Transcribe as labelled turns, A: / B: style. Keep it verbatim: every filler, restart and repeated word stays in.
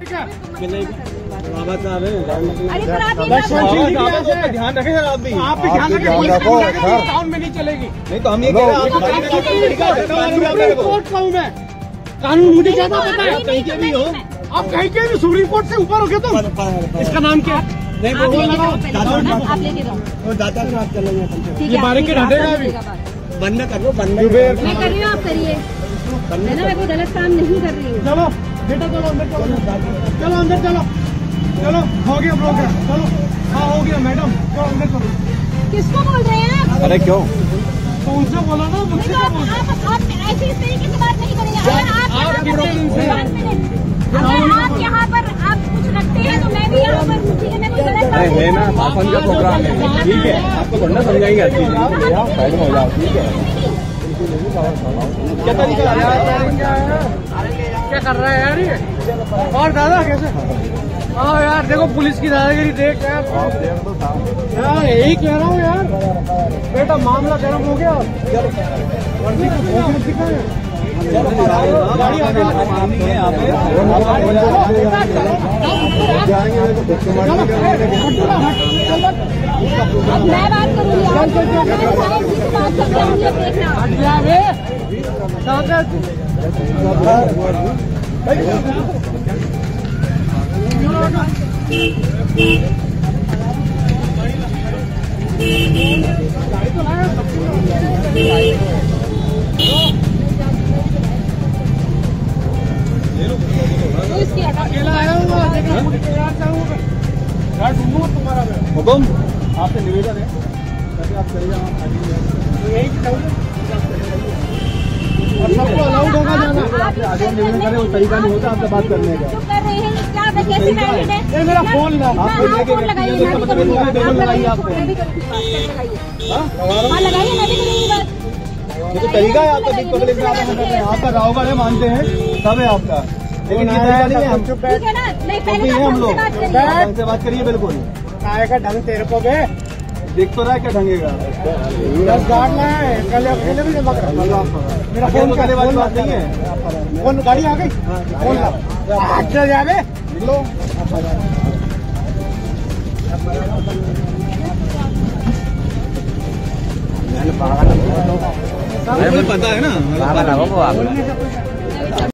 A: बाबा साहब है,
B: ध्यान रखें सर। आप भी
A: आप भी ध्यान रखें, टाउन में नहीं चलेगी।
B: नहीं तो हम ये कह रहे हैं कोर्ट का हूँ मैं,
A: कानून मुझे ज्यादा पता है।
B: कहीं के भी हो
A: आप, कहीं के भी सुप्रीम कोर्ट से ऊपर हो गए तुम। इसका नाम क्या है?
B: नहीं
C: आप लेके जाओ,
B: दादा से बात कर लेंगे।
A: ये बारीकी हटेगा अभी,
B: बंद कर लो, बंद
C: मैं कर रही हूँ, आप करिए। मैं ना कोई गलत काम नहीं कर रही हूँ।
A: चलो बेटा, चलो अंदर, चलो चलो अंदर, चलो चलो, हो गया ब्रोकर, चलो। हाँ हो गया मैडम, चलो अंदर चलो।
C: किसको बोल रहे हैं आप?
B: अरे क्यों?
A: तो उनसे बोलो ना, मुझसे क्या बोल रहे हैं?
C: आप ऐसे इस तरीके से बात नहीं करेंगे। अगर आप यहाँ पर आप कुछ रखते हैं तो मैं भी यहाँ पर, ठीक है, मैं कोई गलत काम
B: है ना, शासन का प्रोग्राम है, ठीक है। आपको थोड़ा समझाएंगे हर चीज, साइड में हो जाओ, ठीक है। क्या तरीका
A: क्या कर रहा है यार ये? और दादा कैसे? हाँ यार देखो, पुलिस की दादागिरी देख यार। यार यही कह रहा हूँ यार, बेटा मामला गर्म हो गया। वर्दी को फोन दिखा है, गाड़ी आगे
C: अब मैं बात करूँगी, आप बात करते होंगे,
A: अकेला आया हुआ तुम्हारा
B: हुकुम, आपसे निवेदन है, आप चले जाओ,
A: यही सबको अलाउड होगा जाना।
B: आगे निवेदन करें, वो तरीका नहीं होता आपसे बात करने का।
C: कर रहे हैं क्या? कैसे वैलिड है?
A: ये मेरा फोन ना,
B: आप
C: फोन लगाइए, मैं भी करूँगी बात,
B: लगाइए, आप
C: मैं भी करूँगी बात, लगाइए,
B: हाँ
C: लगाइए, मैं भी करूँगी बात।
B: ये तो तरीका है आपका, पब्लिक में आपका रावगढ़ है, मानते हैं, सब है आपका, लेकिन ये तरीका नहीं है। हम चुप
C: ठीक है ना? नहीं, पहले
B: हम लोग
C: बात करिए,
B: से बात करिए। बिल्कुल
A: आएगा ढंग तेरे को बे,
B: देख तो रहा है क्या ढंगेगा।
A: दस गाड़ है, कल अकेले भी जमा कर। मेरा फोन
B: करने वाली बात नहीं है।
A: फोन गाड़ी आ गई, फोन ला जावे लो।
B: पता है ना,